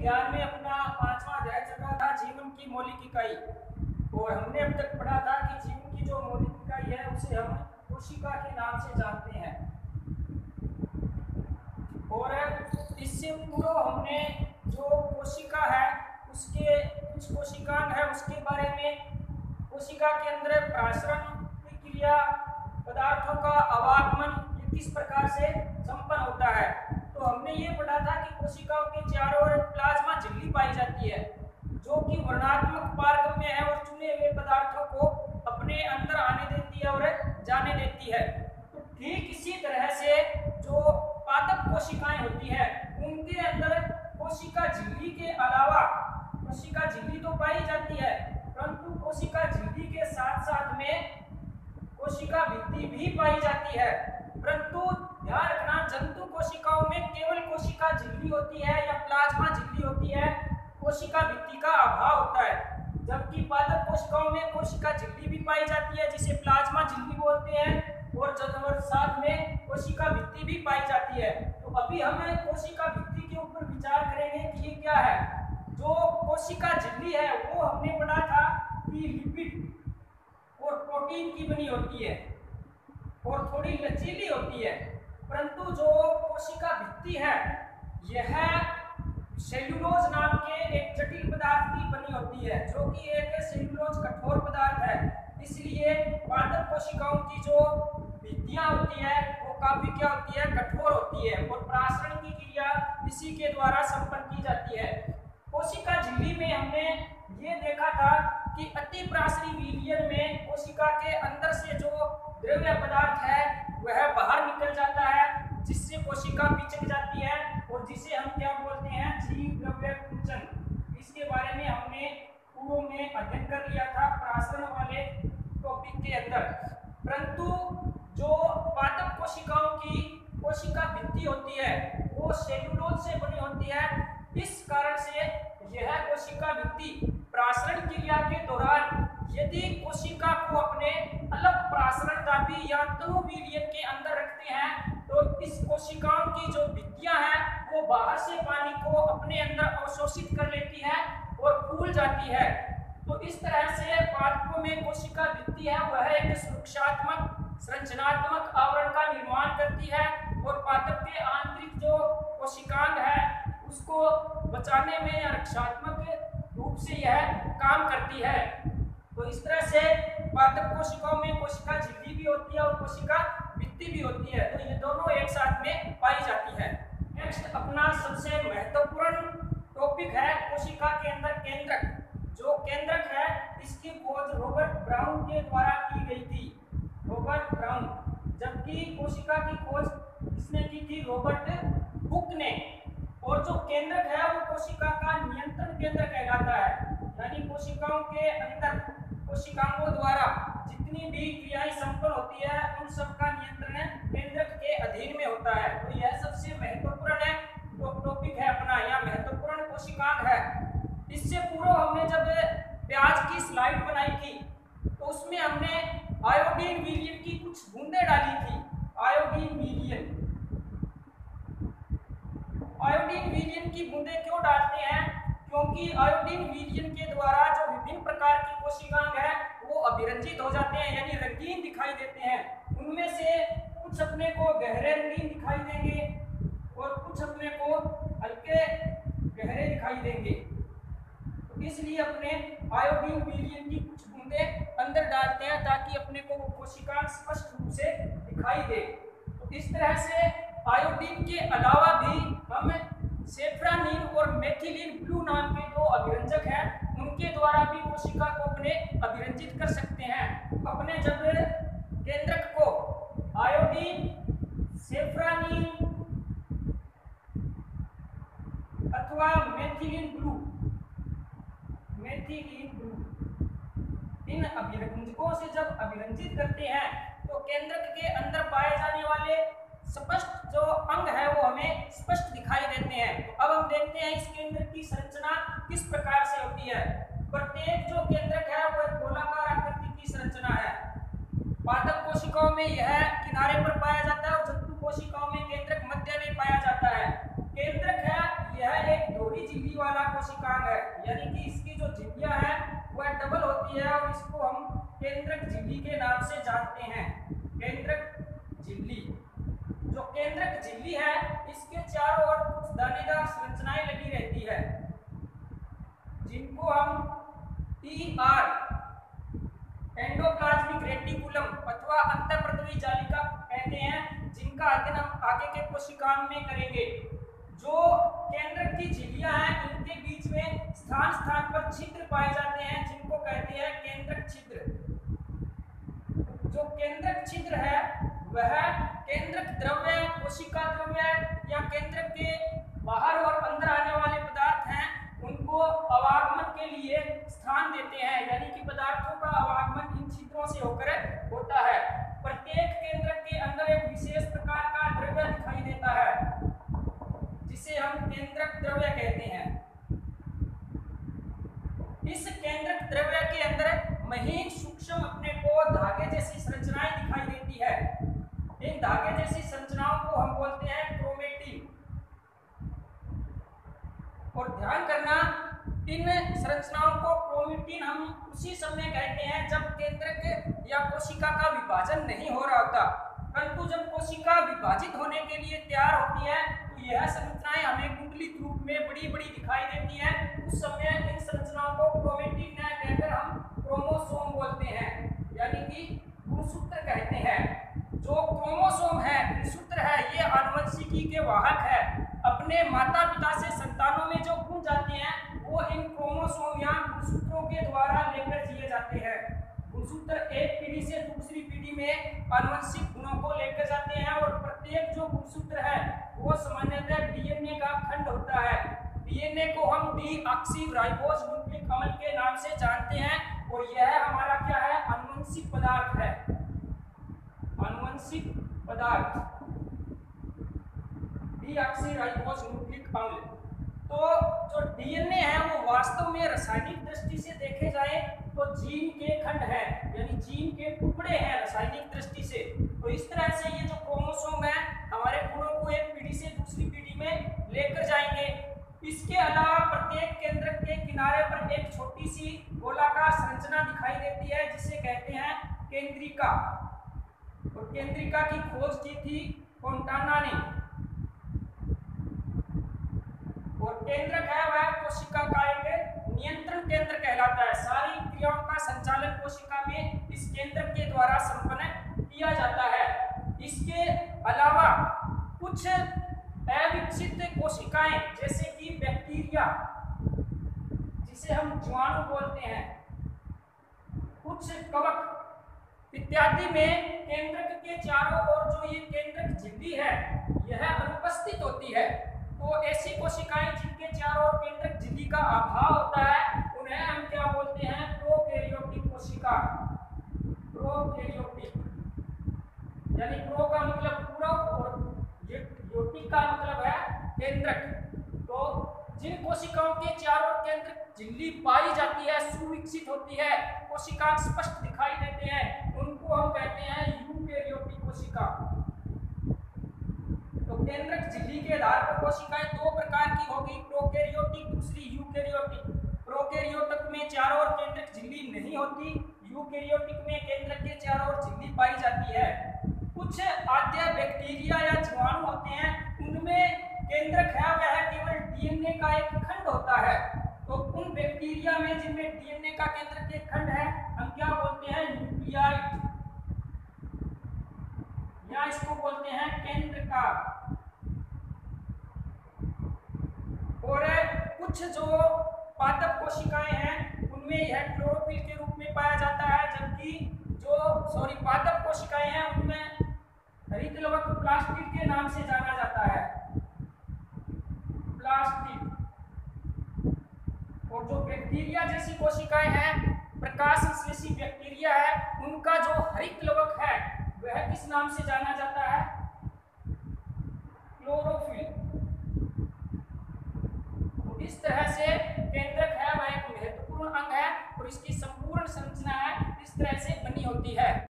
विज्ञान में अपना 5वां अध्याय चल रहा था जीवन की मौलिक इकाई। और हमने अब तक पढ़ा था कि जीवन की जो मौलिक इकाई है उसे हम कोशिका के नाम से जानते हैं। और इससे पूर्व हमने जो कोशिका है उसके कुछ कोशिकांग है उसके बारे में, कोशिका के अंदर प्रासरण की क्रिया, पदार्थों का आवागमन ये किस प्रकार से संपन्न होता है। तो हमने ये पढ़ा था कि कोशिकाओं के चारों ओर प्लाज्मा झिल्ली पाई जाती है जो कि वर्णात्मक पारगम्य है और चुने हुए पदार्थों को अपने अंदर आने देती है और जाने देती है। तो ठीक इसी तरह से जो पादप कोशिकाएं होती है उनके अंदर कोशिका झिल्ली के अलावा, कोशिका झिल्ली तो पाई जाती है परंतु कोशिका झिल्ली के साथ साथ में कोशिका भित्ति भी पाई जाती है। परंतु ध्यान रखना, जंतु कोशिकाओं में केवल कोशिका झिल्ली होती है या प्लाज्मा झिल्ली होती है, कोशिका भित्ति का अभाव होता है। जबकि पादप कोशिकाओं में कोशिका झिल्ली भी पाई जाती है जिसे प्लाज्मा झिल्ली बोलते हैं और साथ में कोशिका भित्ति भी पाई जाती है। तो अभी हम कोशिका भित्ति के ऊपर विचार करेंगे कि ये क्या है। जो कोशिका झिल्ली है वो हमने पढ़ा था कि लिपिड और प्रोटीन की बनी होती है और थोड़ी लचीली होती है। परंतु जो कोशिका भित्ति है यह सेल्यूलोज नाम के एक जटिल पदार्थ की बनी होती है जो कि एक सेल्यूलोज कठोर पदार्थ है। इसलिए पादप कोशिकाओं की जो भित्तियां होती है वो काफी क्या होती है, कठोर होती है और प्रासरण की क्रिया इसी के द्वारा संपन्न की जाती है। कोशिका झिल्ली में हमने ये देखा था कि अति प्रासरी विलयन में कोशिका के अंदर से जो द्रव्य पदार्थ है वह बाहर निकल जाता है जिससे कोशिका पिचक जाती है और जिसे हम क्या बोलते हैं, जीव द्रव्य कुंचन। इसके बारे में हमने पूर्व में अध्ययन कर लिया था प्रासरण वाले टॉपिक के अंदर। परंतु जो पादप कोशिकाओं की कोशिका भित्ति होती है वो सेल्यूलोज से बनी होती है। इस कारण से यह कोशिका भित्ति प्रासरण क्रिया के दौरान यदि कोशिका को अपने अलग प्रासरण दाबी या तनुविलयन के अंदर रखते हैं तो इस कोशिकाओं की जो भित्तियां हैं वो बाहर से पानी को अपने अंदर अवशोषित कर लेती है और फूल जाती है। तो इस तरह से पादपों में कोशिका भित्ति है वह एक सुरक्षात्मक संरचनात्मक आवरण का निर्माण करती है और पादप के आंतरिक जो कोशिकांग है उसको बचाने में या रक्षात्मक रूप से यह काम करती है। तो इस तरह से पादप कोशिकाओं में कोशिका झिल्ली भी होती है और कोशिका भित्ति भी होती है, तो ये दोनों एक साथ में पाई जाती है। नेक्स्ट अपना सबसे महत्वपूर्ण टॉपिक है कोशिका के अंदर केंद्रक। जो केंद्रक है इसकी खोज रॉबर्ट ब्राउन के द्वारा की गई थी, रॉबर्ट ब्राउन। जबकि कोशिका की खोज किसने की थी, रॉबर्ट हुक ने। और जो केंद्रक है वो कोशिका का नियंत्रण केंद्र कहलाता है, यानी कोशिकाओं के अंदर कोशिकाओं द्वारा जितनी भी क्रियाएं संपन्न होती है उन सब का नियंत्रण केंद्रक के अधीन में होता है। तो यह सबसे महत्वपूर्ण है टॉपिक है अपना, यह महत्वपूर्ण कोशिकांग है। इससे पूर्व हमने जब प्याज की स्लाइड बनाई थी तो उसमें हमने आयोडीन विलयन की कुछ बूंदें डाली थी। आयोडीन विलयन की बूंदें क्यों डालते हैं, क्योंकि आयोडीन विलयन के द्वारा जो विभिन्न प्रकार की कोशिकांग है वो अभिरंजित हो जाते हैं यानी रंगीन दिखाई देते हैं। उनमें से कुछ अपने को गहरे रंगीन दिखाई देंगे और कुछ अपने को हल्के गहरे दिखाई देंगे। तो इसलिए अपने आयोडीन विलयन की कुछ बूंदें अंदर डालते हैं ताकि अपने को वो कोशिकांग स्पष्ट रूप से दिखाई दे। तो इस तरह से आयोडीन के अलावा भी हम सेफ्रानिन और मेथिलीन ब्लू नाम के दो अभिरंजक हैं उनके द्वारा भी कोशिका को अपने अभिरंजित कर सकते हैं। अपने जब केंद्रक को आयोडीन, सेफ्रानिन अथवा मेथिलीन ब्लू इन अभिरंजकों से जब अभिरंजित करते हैं तो केंद्रक के अंदर पाए जाने वाले स्पष्ट जो अंग है वो हमें स्पष्ट दिखाई देते हैं। तो अब हम देखते हैं इस केंद्र की संरचना किस प्रकार से होती है। प्रत्येक जो केंद्रक है वो एक गोलाकार आकृति की संरचना है। पादप कोशिकाओं में यह किनारे पर पाया जाता है और जंतु कोशिकाओं में केंद्रक मध्य में पाया जाता है। केंद्रक है यह एक दोहरी झिल्ली झिल्ली वाला कोशिकांग है, यानी कि इसकी जो झिल्लियां है वह डबल होती है और इसको हम केंद्रक झिल्ली के नाम से जानते हैं। केंद्रक झिल्ली, जो केंद्रक झिल्ली है इसके चारों ओर कुछ दानेदार संरचनाएं लगी रहती है, जिनको हम टीआर एंडोप्लाज्मिक रेटिकुलम अथवा अंतःप्रतवी जालिका कहते हैं, जिनका अध्ययन हम आगे के कोशिकांग में करेंगे। जो केंद्रक की झिल्लियां हैं इनके बीच में स्थान स्थान पर छिद्र पाए जाते हैं, जिनको कहते हैं केंद्रक छिद्र। जो केंद्रक छिद्र है वह केंद्रक द्रव्य, कोशिका द्रव्य या केंद्रक के बाहर और अंदर आने वाले पदार्थ हैं उनको अवागमन के लिए स्थान देते हैं, यानी कि पदार्थों का अवागमन इन छिद्रों से होकर होता है। प्रत्येक केंद्रक के अंदर एक विशेष प्रकार का द्रव्य दिखाई देता है, जिसे हम केंद्रक द्रव्य कहते हैं। इस केंद्रक द्रव्य के अंदर महीन सूक्ष्म अपने को धागे जैसी संरचनाएं दिखाई देती है। इन धागे जैसी संरचनाओं को हम बोलते हैं क्रोमेटिन। और ध्यान करना, इन संरचनाओं को क्रोमेटिन हम उसी समय कहते हैं जब केंद्रक या कोशिका का विभाजन नहीं हो रहा होता, परंतु जब कोशिका विभाजित होने के लिए तैयार होती है तो यह संरचनाएं हमें कुंडलित रूप में बड़ी बड़ी दिखाई देती है। उस समय इन संरचनाओं को क्रोमेटिन न कहकर हम क्रोमोसोम बोलते हैं, यानी कि गुणसूत्र कहते हैं। जो क्रोमोसोम है, गुणसूत्र है, ये आनुवंशिकी के वाहक है। अपने माता पिता से संतानों में जो गुण जाते हैं वो इन क्रोमोसोम या गुणसूत्रों के द्वारा लेकर दिए जाते हैं। गुणसूत्र एक पीढ़ी से दूसरी पीढ़ी में आनुवंशिक गुणों को लेकर जाते हैं और प्रत्येक जो गुणसूत्र है वो सामान्यतः डीएनए का खंड होता है। डीएनए को हम डीऑक्सीराइबोज न्यूक्लिक अम्ल के नाम से जानते हैं और यह हमारा क्या है, आनुवंशिक पदार्थ है। आनुवंशिक पदार्थ डीऑक्सीराइबोज न्यूक्लिक अम्ल। तो जो डीएनए है वो वास्तव में रासायनिक दृष्टि से देखे जाए तो जीन के खंड है, यानी जीन के टुकड़े हैं रासायनिक दृष्टि से। तो इस तरह से ये जो क्रोमोसोम है हमारे गुणों को एक पीढ़ी से दूसरी पीढ़ी में लेकर जाएंगे। इसके अलावा प्रत्येक केंद्रक के किनारे पर एक छोटी सी गोलाकार संरचना दिखाई देती है, जिसे कहते हैं केंद्रिका। और केंद्रिका की खोज की थी फोंटाना ने। और केंद्रक है वह कोशिका का एक नियंत्रण केंद्र कहलाता है। सारी क्रियाओं का संचालन कोशिका में इस केंद्रक के द्वारा संपन्न किया जाता है। इसके अलावा कुछ अविकसित कोशिकाएं जैसे कि बैक्टीरिया, जिसे हम जीवाणु बोलते हैं, कुछ कवक इत्यादि में केंद्रक के चारों ओर जो ये केंद्रक झिल्ली है यह अनुपस्थित होती है। तो ऐसी कोशिकाएं जिनके चारों ओर केंद्रक झिल्ली का अभाव होता है उन्हें हम क्या बोलते हैं, प्रोकैरियोटिक कोशिका। प्रोकैरियोटिक यानी प्रो का मतलब पूरा और योटिक का मतलब है केंद्रक। तो जिन कोशिकाओं के चारों ओर केंद्रक झिल्ली पाई जाती है, सुविकसित होती है, कोशिका स्पष्ट दिखाई देते हैं, उनको हम कहते हैं यूकैरियोटिक कोशिका। तो केंद्रक झिल्ली के आधार पर कोशिकाएं दो प्रकार की होगी, प्रोकैरियोटिक, दूसरी यूकैरियोटिक। प्रोकैरियोटिक में चारों ओर केंद्रक झिल्ली नहीं होती, यूकैरियोटिक में केंद्रक के चारों ओर झिल्ली पाई जाती है। कुछ आद्य बैक्टीरिया या जीवाणु होते हैं, उनमें केंद्रक है वह केवल डीएनए का एक खंड होता है। तो उन बैक्टीरिया में जिनमें डीएनए का केंद्रक एक खंड है हम क्या बोलते हैं, न्यूक्लियाइड, या इसको बोलते हैं केंद्रका। और कुछ जो पादप कोशिकाएं हैं उनमें यह क्लोरोफिल के रूप में पाया जाता है, जबकि जो पादप कोशिकाएं हैं उनमें हरित लवक प्लास्टिड के नाम से जाना जाता है, प्लास्टिड। और जो बैक्टीरिया जैसी कोशिकाएं हैं, प्रकाश संश्लेषी बैक्टीरिया है, उनका जो हरित लवक है वह किस नाम से जाना जाता है, क्लोरोफिल। इस तरह से केंद्रक है वह एक महत्वपूर्ण अंग है और इसकी संपूर्ण संरचना है इस तरह से बनी होती है।